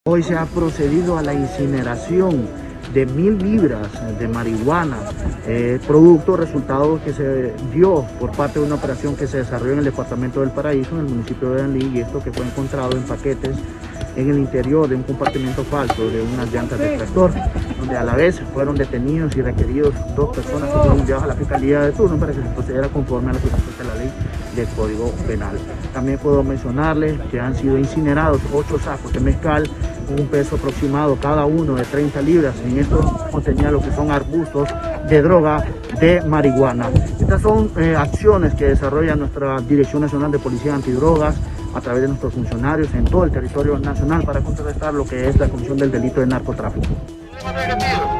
Hoy se ha procedido a la incineración de 1000 libras de marihuana, producto resultado que se dio por parte de una operación que se desarrolló en el departamento del Paraíso, en el municipio de Danlí, y esto que fue encontrado en paquetes en el interior de un compartimento falso de unas llantas de tractor, donde a la vez fueron detenidos y requeridos 2 personas que fueron enviadas a la fiscalía de turno para que se procediera conforme a la disposiciones de la ley del Código Penal. También puedo mencionarles que han sido incinerados 8 sacos de mezcal, un peso aproximado cada uno de 30 libras. En esto contenía lo que son arbustos de droga de marihuana. Estas son acciones que desarrolla nuestra Dirección Nacional de Policía Antidrogas a través de nuestros funcionarios en todo el territorio nacional para contrarrestar lo que es la comisión del delito de narcotráfico.